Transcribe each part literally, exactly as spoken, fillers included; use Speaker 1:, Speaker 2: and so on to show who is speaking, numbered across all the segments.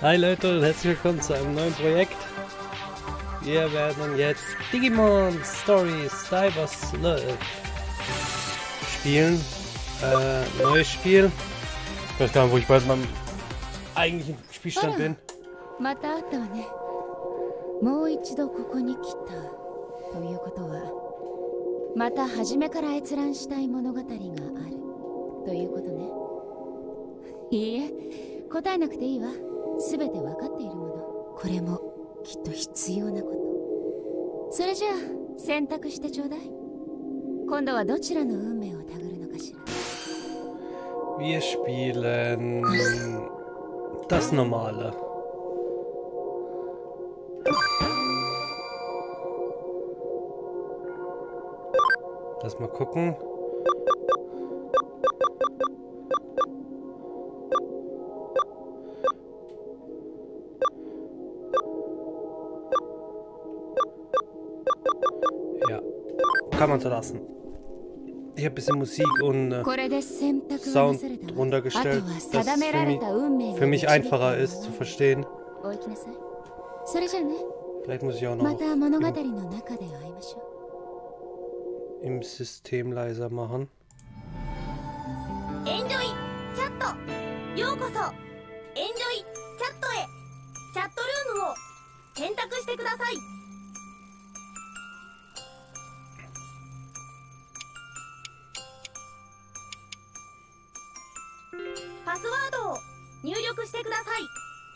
Speaker 1: Hi Leute und herzlich willkommen zu einem neuen Projekt. Wir werden jetzt Digimon Stories Divers Love spielen. Äh, neues Spiel. Ich weiß gar nicht, wo ich bald mal im eigentlichen Spielstand bin.
Speaker 2: また会ったわね。もう一度ここに来たということは、また初めから閲覧したい物語があるということね。いいえ、答えなくていいわ。すべて分かっているもの。これもきっと必要なこと。それじゃあ選択してちょうだい。今度はどちらの運命をたぐるのかしら。
Speaker 1: Wir spielen das normale. Lass mal gucken. Ja, kann man so lassen. Ich habe ein bisschen Musik und äh, Sound runtergestellt, dass es für mich, für mich einfacher ist zu verstehen. Vielleicht muss ich auch noch im, im System leiser machen.
Speaker 3: Enjoy Chat! ようこそ Enjoy Chat へチャットルームを選択してください。パスワードを入力してください。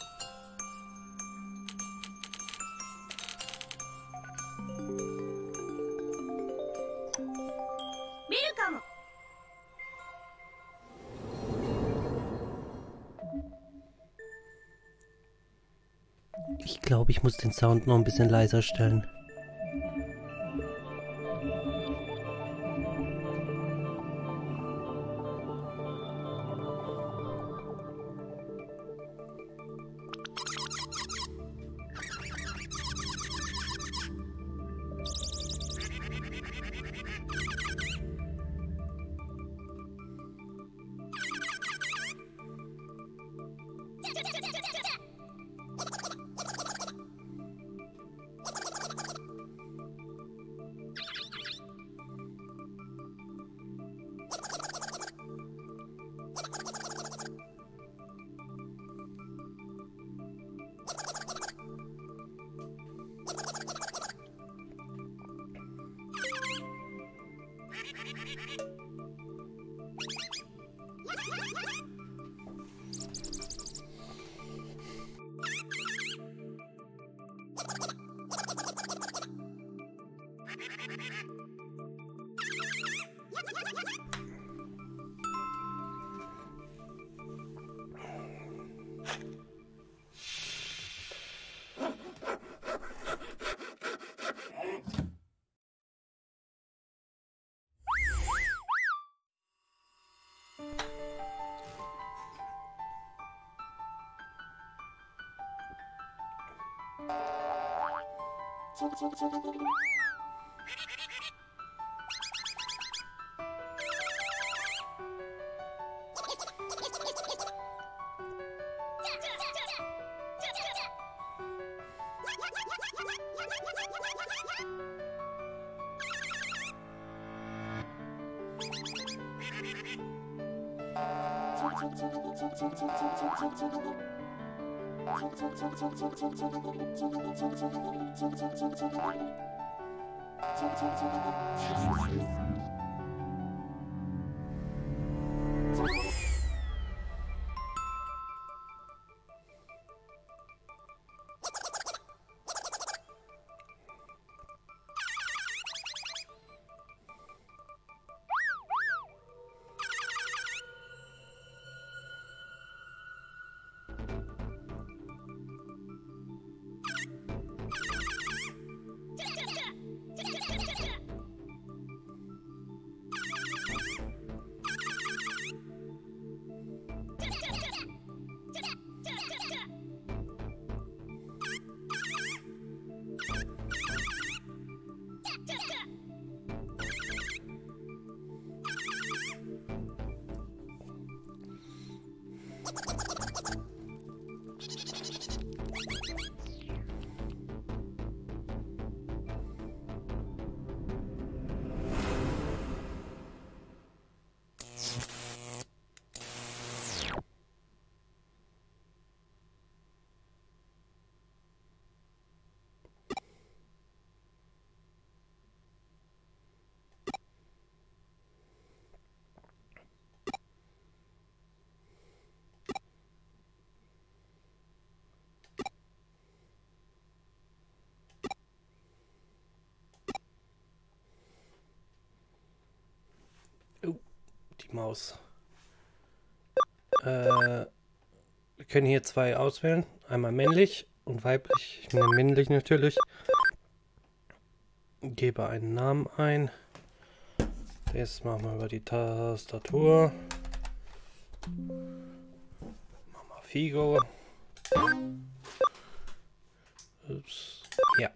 Speaker 3: ウェルカム。
Speaker 1: Ich glaube, ich muss den Sound noch ein bisschen leiser stellen. die Maus. Äh, wir können hier zwei auswählen. Einmal männlich und weiblich. Ich nehme männlich natürlich. Gebe einen Namen ein. Das machen wir über die Tastatur. Machen wir Figo. Ups. Ja.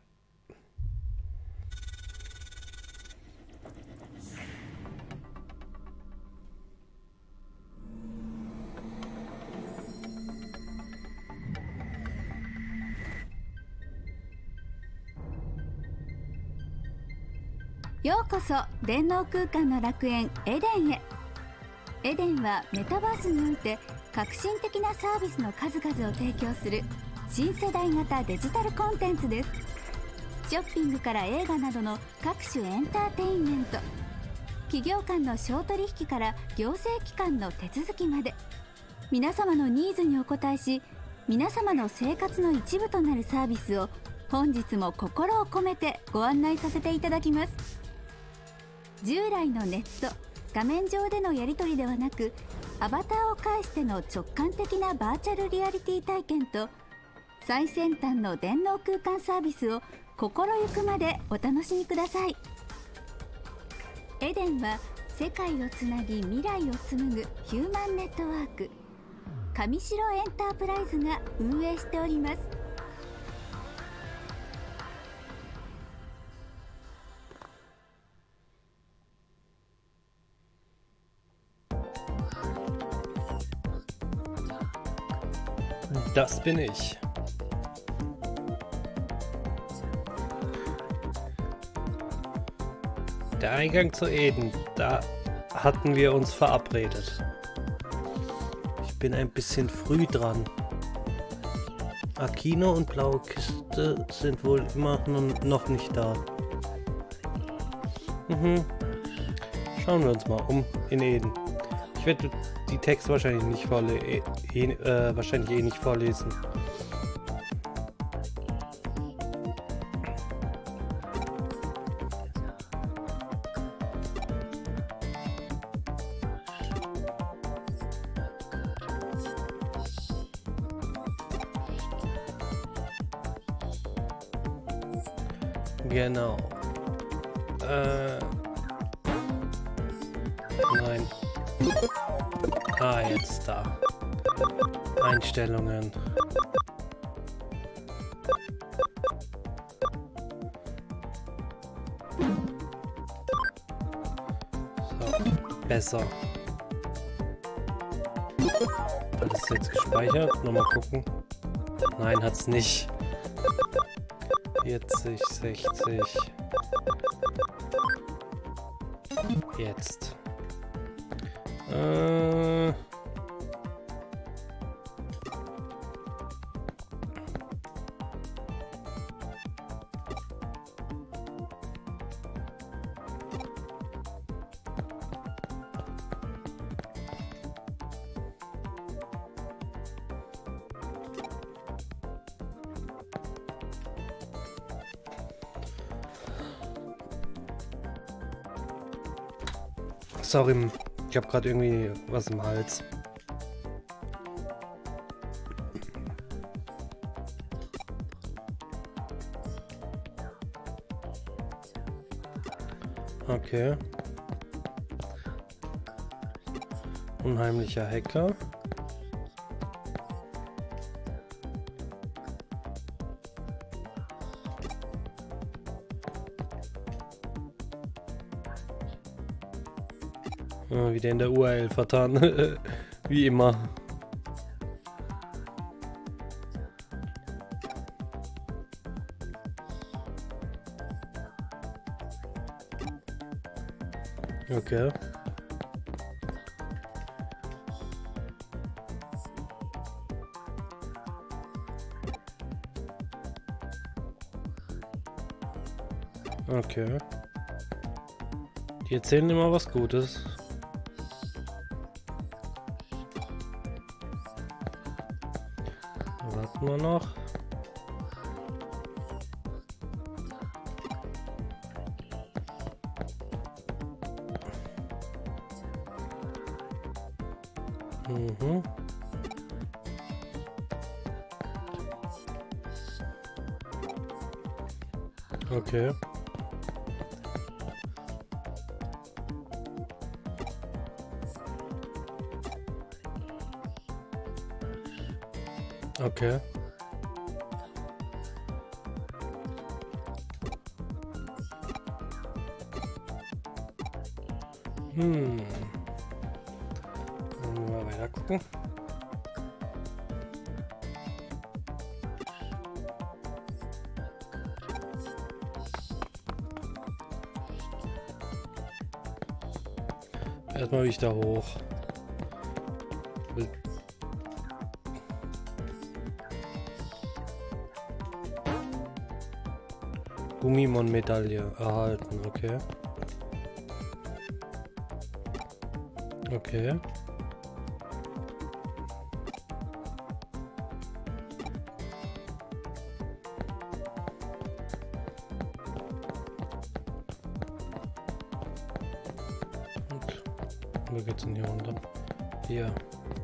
Speaker 4: ようこそ電脳空間の楽園エデンへ。エデンはメタバースにおいて革新的なサービスの数々を提供する新世代型デジタルコンテンツです。ショッピングから映画などの各種エンターテインメント、企業間の商取引から行政機関の手続きまで、皆様のニーズにお応えし、皆様の生活の一部となるサービスを本日も心を込めてご案内させていただきます。従来のネット画面上でのやり取りではなく、アバターを介しての直感的なバーチャルリアリティ体験と最先端の電脳空間サービスを心ゆくまでお楽しみください。エデンは世界をつなぎ未来を紡ぐヒューマンネットワーク、上白エンタープライズが運営しております。
Speaker 1: Das bin ich. Der Eingang zu Eden, da hatten wir uns verabredet. Ich bin ein bisschen früh dran. Akino und blaue Kiste sind wohl immer noch nicht da. Mhm. Schauen wir uns mal um in Eden. Ich werde die Texte wahrscheinlich nicht vorle eh, äh, wahrscheinlich eh nicht vorlesen. Genau. Äh, nein. Ah, jetzt da. Einstellungen. So, besser. Hat es jetzt gespeichert? Nochmal gucken. Nein, hat's nicht. vierzig, sechzig. Jetzt. Äh. Sorry, ich habe gerade irgendwie was im Hals. Okay. Unheimlicher Hacker. Ah, wieder in der U R L vertan. Wie immer. Okay. Okay. Die erzählen immer was Gutes. Warten wir noch. Mhm. Okay. Okay. Hm. Mal weiter gucken. Erstmal will ich da hoch. Gummimon-Medaille erhalten, okay. Okay. Und wo geht's denn hier runter? Hier.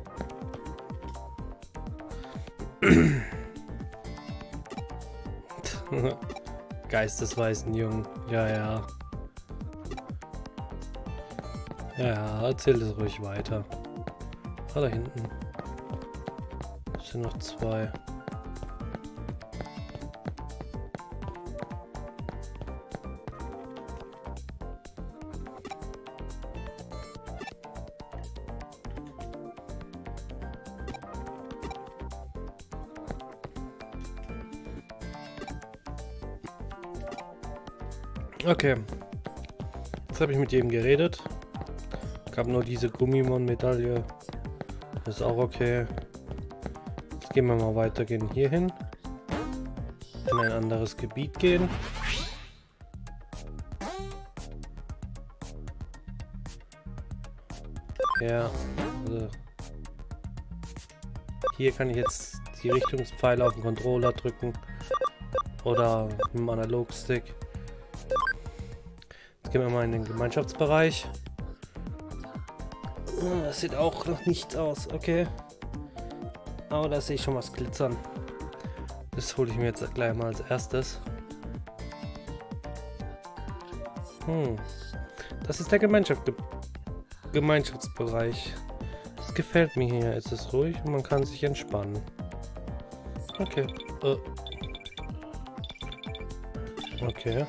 Speaker 1: Geistesweisen Jungen. Ja, ja. Ja, erzähl es ruhig weiter. Ah, da hinten. Es sind noch zwei. Okay. Jetzt habe ich mit jedem geredet. Gab nur diese Gummimon-Medaille. Ist auch okay. Jetzt gehen wir mal weiter, gehen hier hin. In ein anderes Gebiet gehen. Ja. Also hier kann ich jetzt die Richtungspfeile auf den Controller drücken. Oder mit dem Analogstick. Jetzt gehen wir mal in den Gemeinschaftsbereich. Das sieht auch noch nichts aus, okay. Aber da sehe ich schon was glitzern. Das hole ich mir jetzt gleich mal als erstes. Hm. Das ist der Gemeinschaft Ge Gemeinschaftsbereich. Das gefällt mir hier. Es ist ruhig und man kann sich entspannen. Okay. Uh. Okay.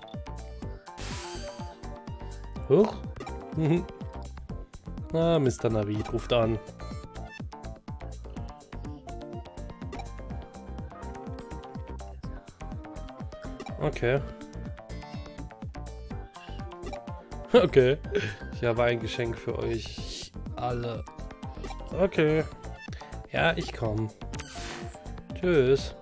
Speaker 1: Huch. Ah, Mister Navid ruft an. Okay. Okay. Ich habe ein Geschenk für euch alle. Okay. Ja, ich komme. Tschüss.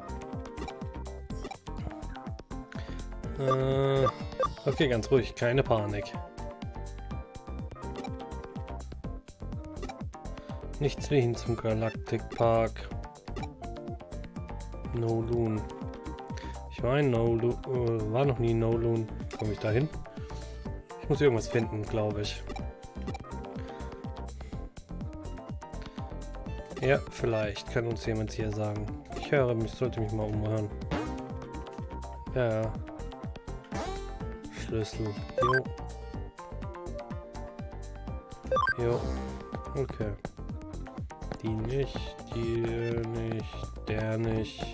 Speaker 1: Äh, okay, ganz ruhig. Keine Panik. Nichts wie hin zum Galactic Park. Kowloon. Ich war in Kowloon, äh, war noch nie in Kowloon. Komme ich da hin? Ich muss irgendwas finden, glaube ich. Ja, vielleicht kann uns jemand hier sagen. Ich höre mich, sollte mich mal umhören. Ja. Schlüssel. Jo. Jo. Okay. Die nicht, die nicht, der nicht.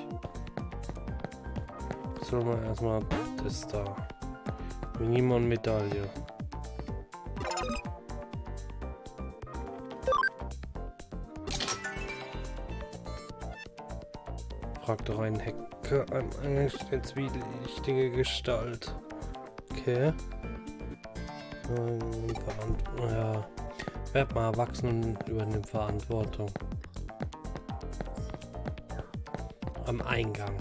Speaker 1: Sollen wir erstmal das da. Gummimon-Medaille. Fragt doch einen Hacker an eine zwielichtige Gestalt. Okay. Ähm, ja. Werd mal erwachsen und übernimmt Verantwortung. Am Eingang.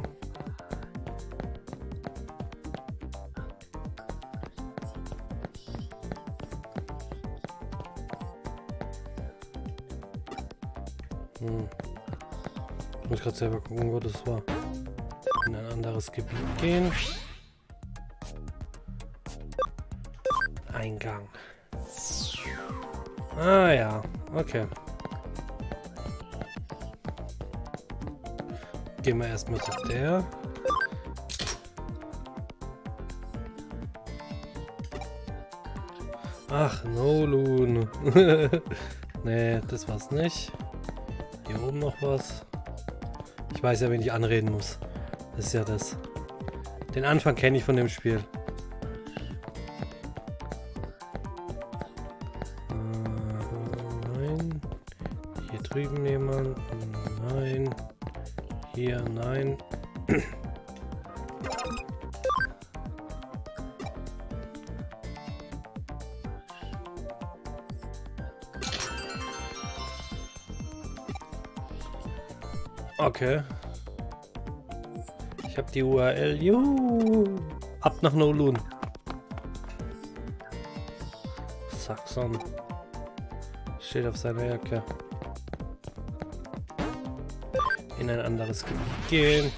Speaker 1: Hm. Ich muss gerade selber gucken, wo das war. In ein anderes Gebiet gehen. Eingang. Ah ja, okay. Gehen wir erstmal zu der. Ach, Nolan. Nee, das war's nicht. Hier oben noch was. Ich weiß ja, wen ich anreden muss. Das ist ja das. Den Anfang kenne ich von dem Spiel. Äh, nein. Hier drüben jemand. Nein. Hier, nein. Okay. Ich habe die U R L. Juhu. Ab nach Nolan. Saxon. Steht auf seiner Jacke. In ein anderes Gebiet gehen.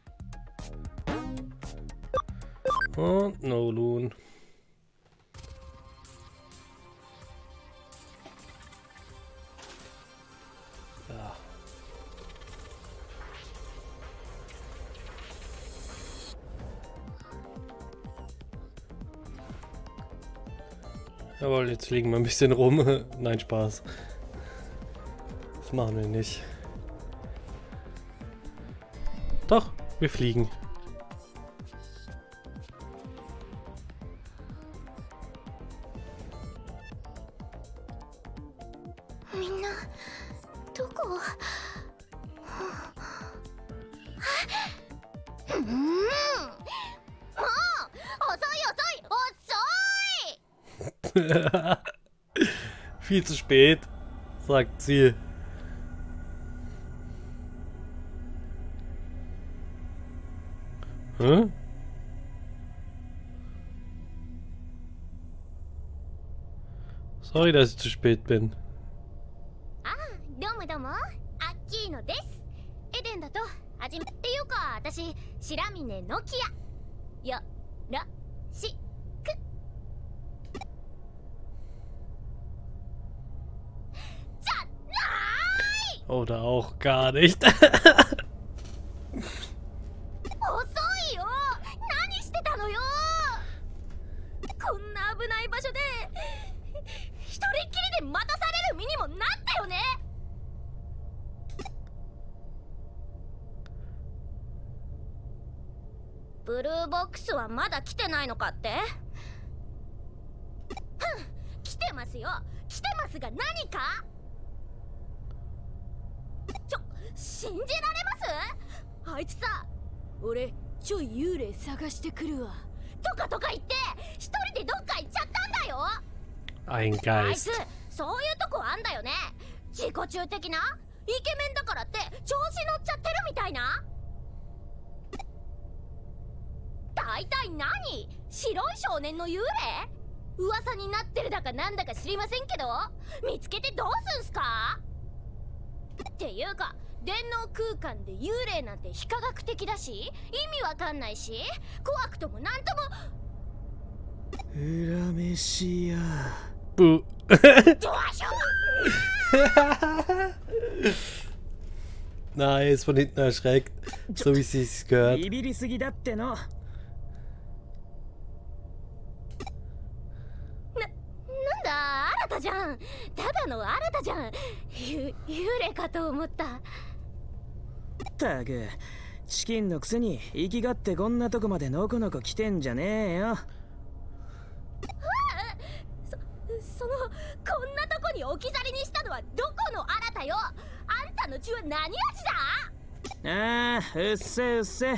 Speaker 1: Und Nolan. Ja. Jawohl, jetzt fliegen wir ein bisschen rum. Nein, Spaß. Das machen wir nicht. Doch, wir fliegen.
Speaker 3: Minna,どこ? うーん、もう遅い遅い遅い
Speaker 1: Viel zu spät, sagt sie. Hä? Sorry, dass ich zu spät bin.
Speaker 3: あ、どうもどうも、アッキーノです。エデンだと始めっていうか、私白峰ノキアよろしく。じゃない。
Speaker 1: Oder auch gar nicht.
Speaker 3: 遅いよ。何してたのよ。こんな危ない場所で一人っきりで待たされる身にもなったよね。ブルーボックスはまだ来てないのかって？ふん、来てますよ。来てますが何か？ちょ、信じられます？あいつさ、俺ちょい幽霊探してくるわとかとか言って一人でどっか行っちゃったんだよ。
Speaker 1: Ein
Speaker 3: あいつ
Speaker 1: Geist.
Speaker 3: そういうとこあんだよね。自己中的なイケメンだからって調子乗っちゃってるみたいな。大体何？白い少年の幽霊？噂になってるだかなんだか知りませんけど、見つけてどうすんすか？っていうか電脳空間で幽霊なんて非科学的だし意味わかんないし怖くともなんとも。
Speaker 5: 裏飯や。
Speaker 1: Buh.
Speaker 3: ドアショ
Speaker 1: Nice, von hinten erschreckt. So wie es sich gehört.
Speaker 5: ビビりすぎだっての。
Speaker 3: なんだ、新たじゃん。ただの新たじゃん。ゆ幽霊かと思った。
Speaker 5: ったく、チキンのくせに生きがってこんなとこまでのこのこ来てんじゃねえよ。
Speaker 3: そ、その、こんなとこに置き去りにしたのはどこの新たよ。あんたの血は何味だ？
Speaker 5: ああ、うっせうっせ。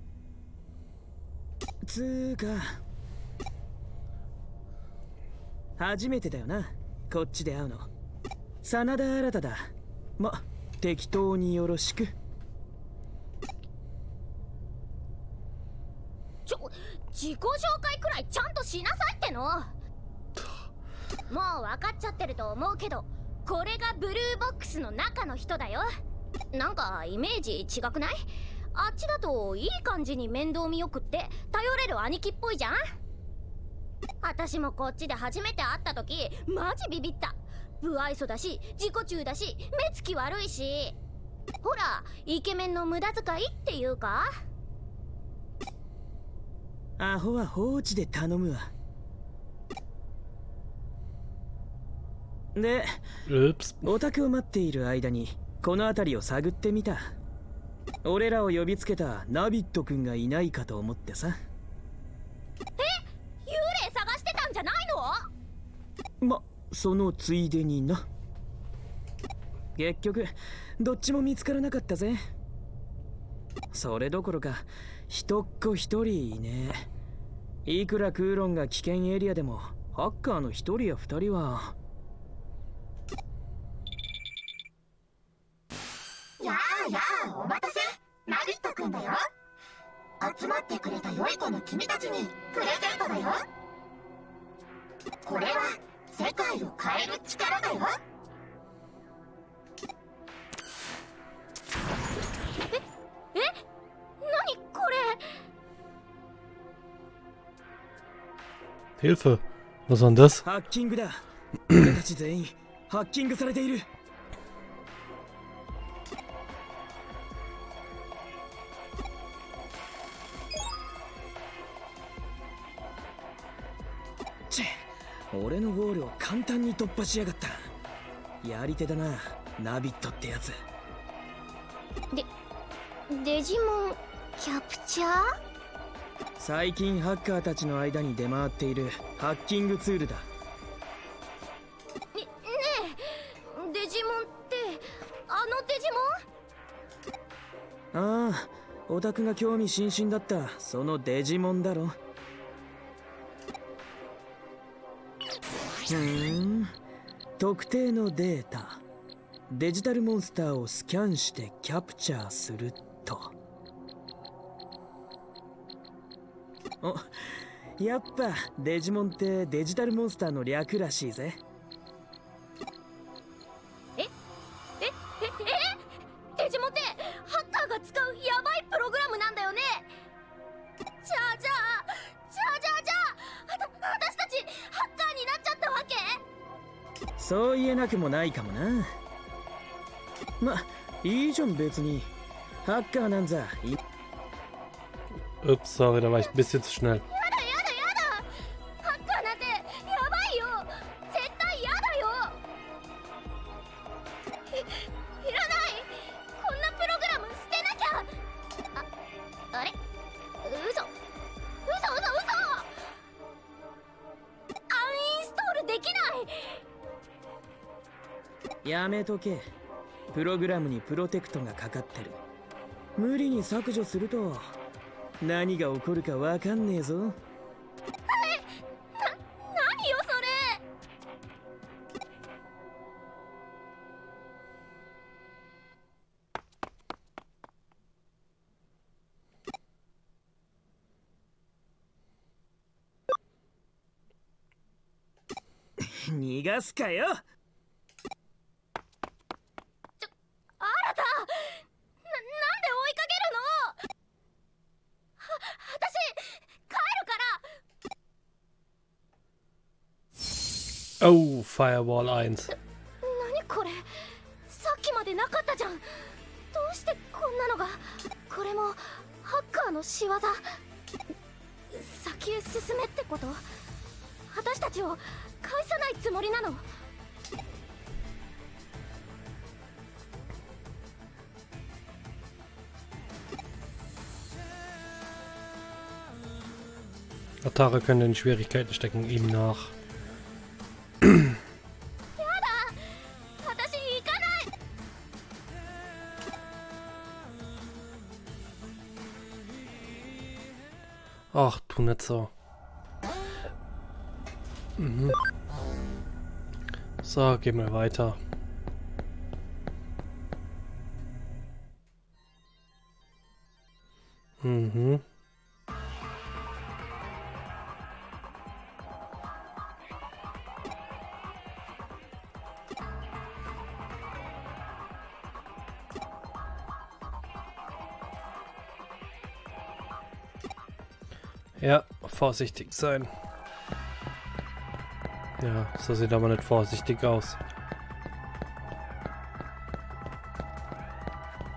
Speaker 5: つーか。初めてだよな、こっちで会うの。真田新だ。ま、適当によろしく。
Speaker 3: ちょ、自己紹介くらいちゃんとしなさいっての。もう分かっちゃってると思うけど、これがブルーボックスの中の人だよ。なんかイメージ違くない？あっちだといい感じに面倒見よくって頼れる兄貴っぽいじゃん。私もこっちで初めて会った時マジビビった。不愛想だし自己中だし目つき悪いし。 ほら、イケメンの無駄遣いっていうか。
Speaker 5: アホは放置で頼むわ。で、オタクを待っている間にこの辺りを探ってみた。俺らを呼びつけたナビット君がいないかと思ってさ。
Speaker 3: え、幽霊探してたんじゃないの？
Speaker 5: ま、そのついでにな。結局どっちも見つからなかったぜ。それどころか一っ子一人いねえ。いくらクーロンが危険エリアでもハッカーの一人や二人は。
Speaker 6: やあやあ、お待たせ。ナビット君だよ。集まってくれた良い子の君たちにプレゼントだよ。これは世界を変える力だよ。
Speaker 3: え、え、何これ。
Speaker 1: Hilfe! Was war denn das?
Speaker 5: ハッキングだ。俺たち全員ハッキングされている。チェ、俺のゴールを簡単に突破しやがった。やり手だな、ナビットってやつ。
Speaker 3: で、デジモンキャプチャー？
Speaker 5: 最近ハッカーたちの間に出回っているハッキングツールだ。
Speaker 3: ね、ねえ、デジモンってあのデジモン？
Speaker 5: ああ、オタクが興味津々だったそのデジモンだろ。ふーん、特定のデータ、デジタルモンスターをスキャンしてキャプチャーすると。お、やっぱデジモンってデジタルモンスターの略らしいぜ。
Speaker 3: え、え、え、え、デジモンってハッカーが使うヤバいプログラムなんだよね。じゃあじゃあじゃあじゃあじゃあ、あた、私たちハッカーになっちゃったわけ？
Speaker 5: そう言えなくもないかもな。ま、いいじゃん別に。ハッカーなんざい。
Speaker 1: Ups, sorry, da war ich ein bisschen zu schnell.
Speaker 3: やだやだやだ、ハッカーなんてヤバいよ。絶対やだよ。い、いらない。こんなプログラム捨てなきゃ。あ、あれ？嘘嘘嘘嘘。アンインストールできない。
Speaker 5: やめとけ。プログラムにプロテクトがかかってる。無理に削除すると何が起こるかわかんねえぞ。
Speaker 3: え、な、何よそれ。
Speaker 5: 逃がすかよ。
Speaker 3: あなた、な、なんで追いかけるの？は、私、帰るから。
Speaker 1: Oh, Firewall エイチ。
Speaker 3: 何これ、さっきまでなかったじゃん。どうしてこんなのが。これもハッカーの仕業。先へ進めってこと？私たちを返さないつもりなの？
Speaker 1: Atara könnte in Schwierigkeiten stecken, ihm nach.
Speaker 3: やだ、私行かない。
Speaker 1: Ach, tu nicht so. Mhm. So, gehen wir weiter. Mhm. Ja, vorsichtig sein. Ja, so sieht aber nicht vorsichtig aus.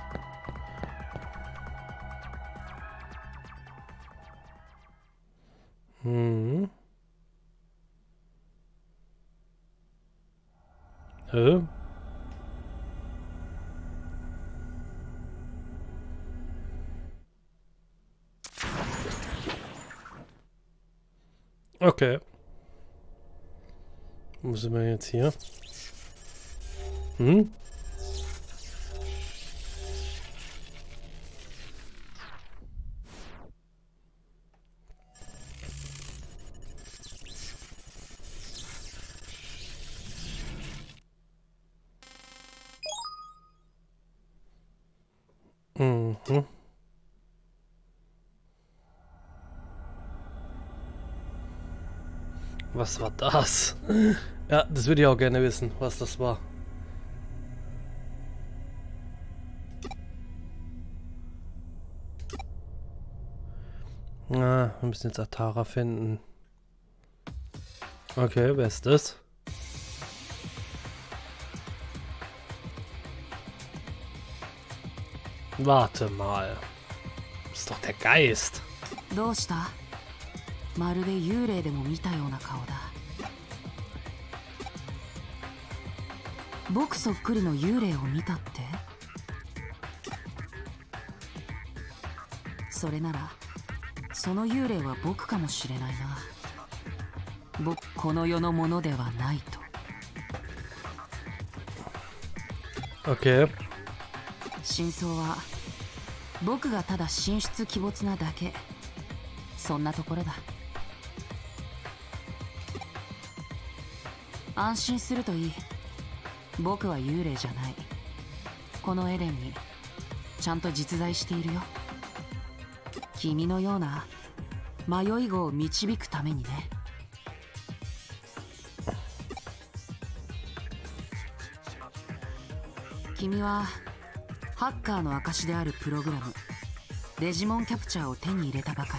Speaker 1: Hm. Hä? Okay. Wo sind wir jetzt hier? Hm? Mhm. Was war das? Ja, das würde ich auch gerne wissen, was das war. Ah, wir müssen jetzt Atara finden. Okay, wer ist das? Warte mal. Das ist doch der Geist.
Speaker 7: どうした？まるで幽霊でも見たような顔だ。僕そっくりの幽霊を見たって？それならその幽霊は僕かもしれないな。僕この世のものではないと。
Speaker 1: Okay.
Speaker 7: 真相は僕がただ神出鬼没なだけ。そんなところだ。安心するといい。僕は幽霊じゃない。このエデンにちゃんと実在しているよ。君のような迷い子を導くためにね。君はハッカーの証であるプログラムデジモンキャプチャーを手に入れたばか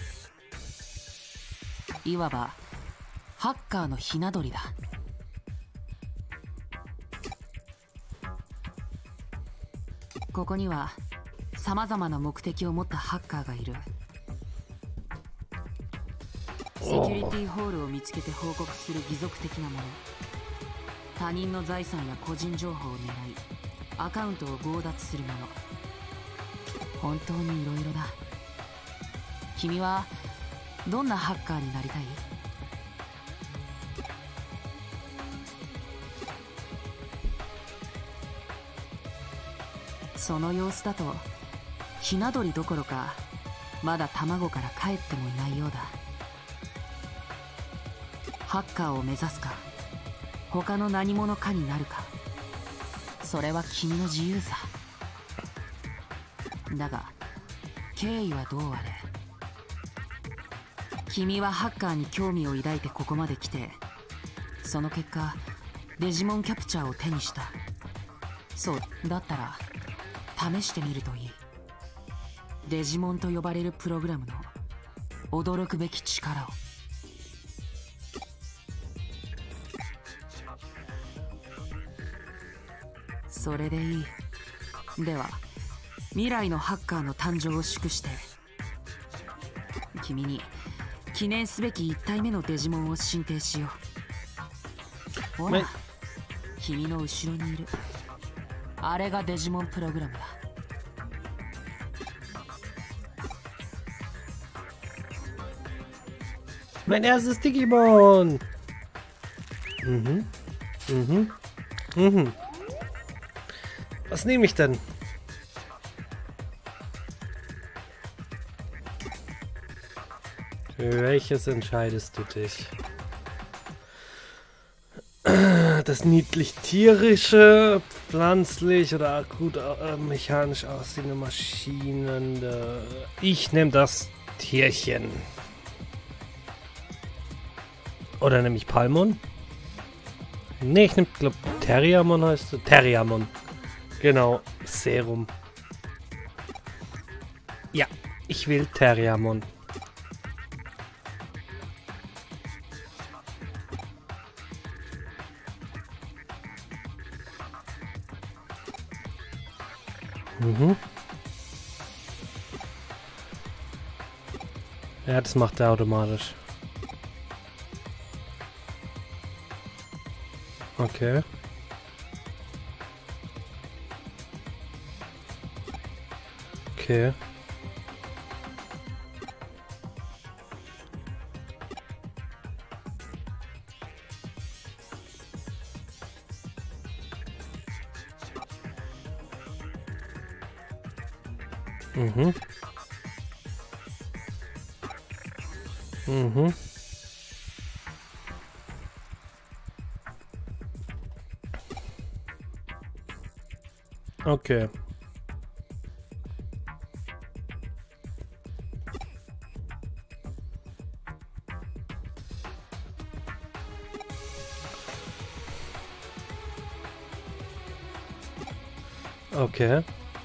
Speaker 7: り。いわばハッカーのひな鳥だ。ここにはさまざまな目的を持ったハッカーがいる。セキュリティホールを見つけて報告する義賊的なもの。他人の財産や個人情報を狙いアカウントを強奪するもの。本当にいろいろだ。君はどんなハッカーになりたい？その様子だとひな鳥どころかまだ卵から帰ってもいないようだ。ハッカーを目指すか他の何者かになるか、それは君の自由さ。だが経緯はどうあれ君はハッカーに興味を抱いてここまで来て、その結果デジモンキャプチャーを手にした。そうだったら試してみるといい。デジモンと呼ばれるプログラムの驚くべき力を。それでいい。では未来のハッカーの誕生を祝して君に記念すべきいち体目のデジモンを進呈しよう。ほら、君の後ろにいるあれがデジモンプログラムだ。
Speaker 1: Mein erstes Digimon! Mhm. Mhm. Mhm. Was nehme ich denn? Für welches entscheidest du dich? Das niedlich-tierische, pflanzlich oder gut äh, mechanisch aussehende Maschinen. Äh, ich nehme das Tierchen. Oder nehme ich Palmon? Ne, ich nehme, glaube Terriamon heißt es. Terriamon. Genau, Serum. Ja, ich will Terriamon. Mhm. Ja, das macht er automatisch. Okay. Okay. Mhm. Mhm. Okay. Okay.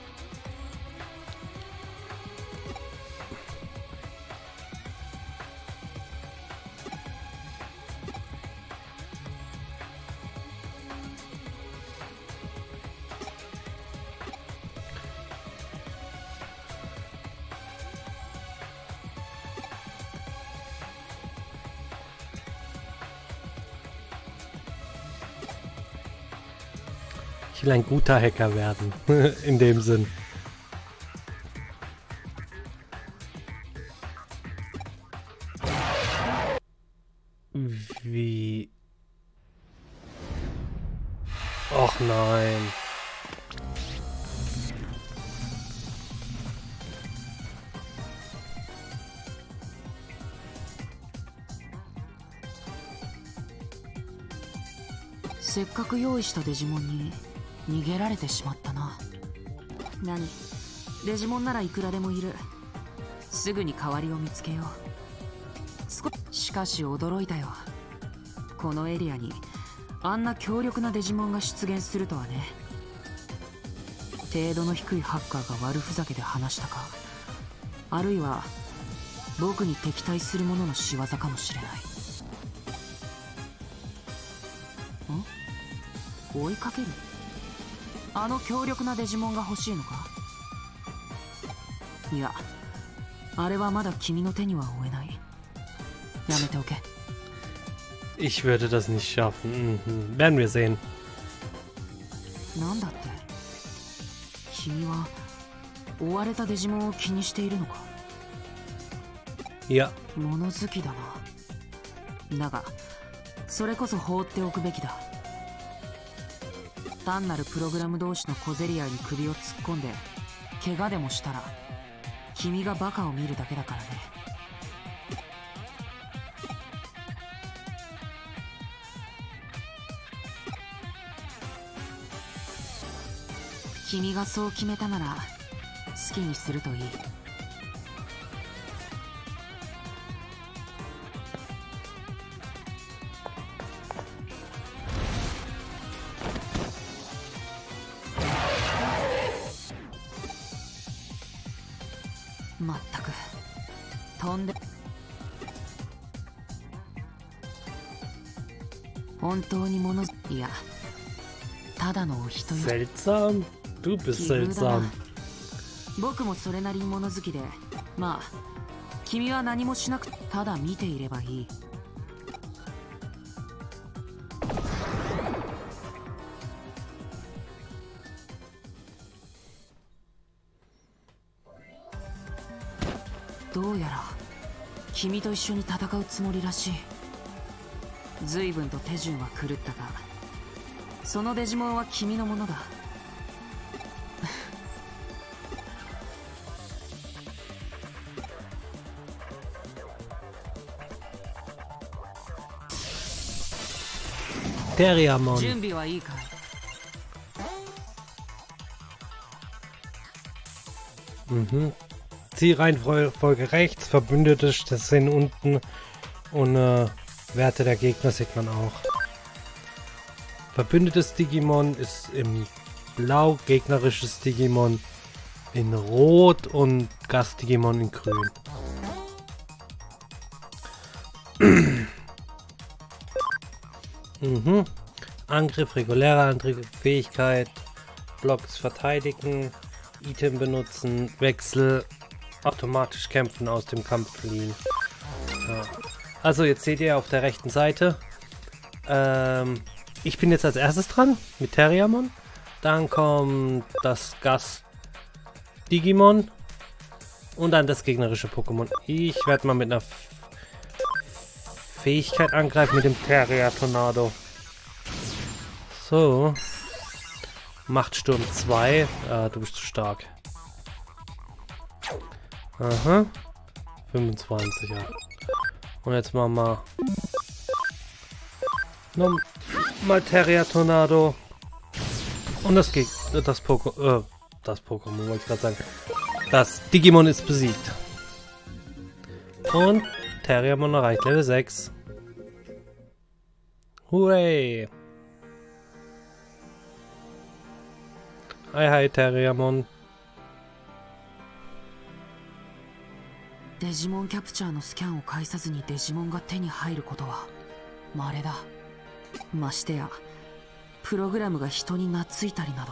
Speaker 1: Ich will ein guter Hacker werden, in dem Sinn. Wie? Och nein.
Speaker 7: せっかく用意したデジモンに逃げられてしまったな。何？デジモンならいくらでもいる。すぐに代わりを見つけよう。しかし驚いたよ。このエリアにあんな強力なデジモンが出現するとはね。程度の低いハッカーが悪ふざけで話したか、あるいは僕に敵対する者の仕業かもしれない。ん？追いかける？あの強力なデジモンが欲しいのか？いや、あれはまだ君の手には負えない。やめておけ。
Speaker 1: Ich würde das nicht schaffen. Mhm. Werden wir sehen.
Speaker 7: なんだって？君は追われたデジモンを気にしているのか？
Speaker 1: いや。
Speaker 7: 物好きだな。だが、それこそ放っておくべきだ。単なるプログラム同士の小競り合いに首を突っ込んで怪我でもしたら君がバカを見るだけだからね。君がそう決めたなら好きにするといい。まったく飛んで本当にものいやただのお人よ。
Speaker 1: Seltsam. Du bist seltsam.
Speaker 7: 僕もそれなりに物好きで、まあ君は何もしなくてただ見ていればいい。どうやら君と一緒に戦うつもりらしい。随分と手順は狂ったが、そのデジモンは君のものだ。
Speaker 1: Teriamon.
Speaker 7: 準備はいいかい？
Speaker 1: Mhm. Zielreihenfolge rechts, Verbündete sind unten und äh, Werte der Gegner sieht man auch. Verbündetes Digimon ist im Blau, gegnerisches Digimon in Rot und Gast-Digimon in Grün. Mhm. Angriff, regulärer Angriff, Fähigkeit, Blocks verteidigen, Item benutzen, Wechsel, automatisch kämpfen, aus dem Kampf fliehen. Ja. Also jetzt seht ihr auf der rechten Seite, ähm, ich bin jetzt als erstes dran mit Terriermon. Dann kommt das Gast-Digimon. Und dann das gegnerische Pokémon. Ich werde mal mit einer F Fähigkeit angreifen mit dem Terrier-Tornado. So. Machtsturm zwei. Ah, du bist zu stark. Aha. fünfundzwanzig, ja. Und jetzt machen wir nochmal Terrier-Tornado. Und das geht. Das Pokémon. Äh, das Pokémon wollte ich gerade sagen. Das Digimon ist besiegt. Und Terriermon erreicht Level sechs. Hooray! Hi, hi, Terriermon.
Speaker 7: デジモンキャプチャーのスキャンを介さずにデジモンが手に入ることは稀だ。ましてやプログラムが人に懐いたりなど。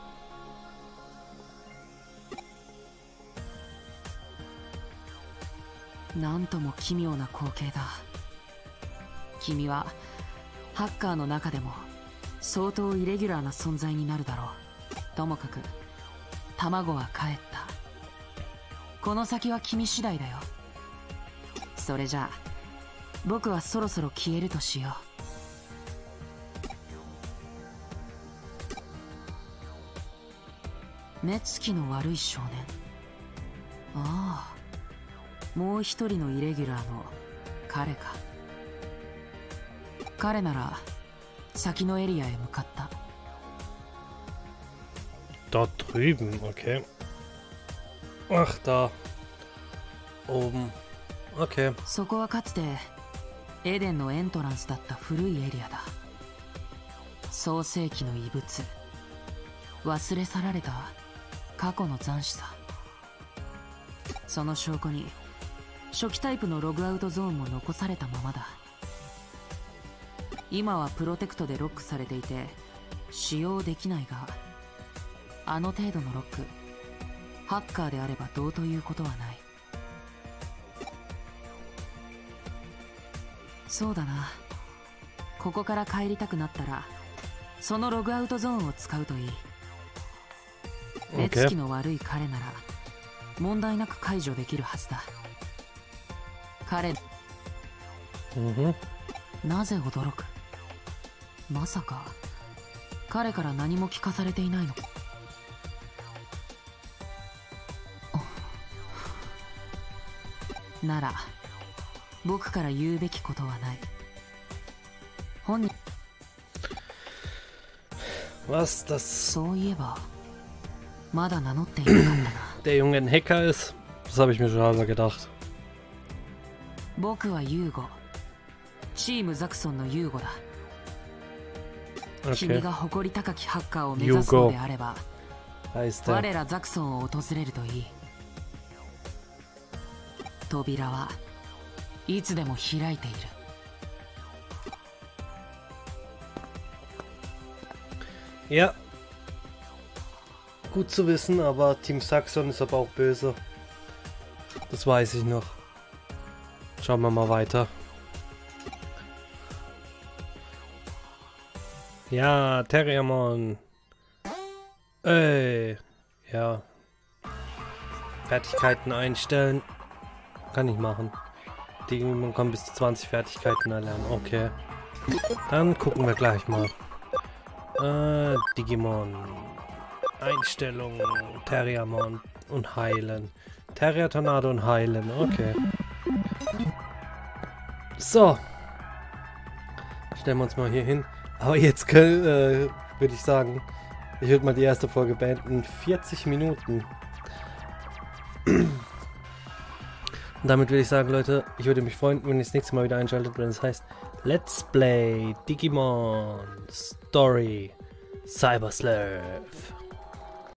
Speaker 7: なんとも奇妙な光景だ。君はハッカーの中でも相当イレギュラーな存在になるだろう。ともかく卵は帰った。この先は君次第だよ。それじゃあ僕はそろそろ消えるとしよう。目つきの悪い少年。ああ、もう一人のイレギュラーの彼か。彼なら先のエリアへ向かった。
Speaker 1: Da drüben, okay. Ach, da. Oben. Okay.
Speaker 7: そこはかつてエデンのエントランスだった古いエリアだ。創世紀の遺物、忘れ去られた過去の残滓さ。その証拠に初期タイプのログアウトゾーンも残されたままだ。今はプロテクトでロックされていて使用できないが、あの程度のロック、ハッカーであればどうということはない。そうだな。ここから帰りたくなったらそのログアウトゾーンを使うといい。目つきの悪い彼なら問題なく解除できるはずだ。彼、
Speaker 1: Mhm.
Speaker 7: なぜ驚く？まさか彼から何も聞かされていないのか？なら僕から言うべきことはない。本人、
Speaker 1: Was das?
Speaker 7: そういえばまだ名乗っていなかったな。
Speaker 1: Der Junge ein Hacker ist? Das habe ich mir schon halber gedacht.
Speaker 7: 僕はユーゴ、チームザクソンのユーゴだ。
Speaker 1: Okay.
Speaker 7: 君が誇り高きハッカーを目指すのであれば、
Speaker 1: Heißt der.
Speaker 7: 我らザクソンを訪れるといい。扉はいつでも開いている。
Speaker 1: Ja. Gut zu wissen, aber Team Saxon ist aber auch böse. Das weiß ich noch. Schauen wir mal weiter. Ja, Terriermon. Ey. Ja. Fertigkeiten einstellen. Kann ich machen. Digimon kann bis zu zwanzig Fertigkeiten erlernen. Okay. Dann gucken wir gleich mal. Äh, Digimon. Einstellungen. Terriermon und heilen. Terrier Tornado und heilen. Okay. So. Stellen wir uns mal hier hin. Aber jetzt können, äh, würde ich sagen, ich würde mal die erste Folge beenden. vierzig Minuten. Und damit würde ich sagen, Leute, ich würde mich freuen, wenn ihr das nächste Mal wieder einschaltet, wenn es heißt Let's Play Digimon Story Cyber Sleuth.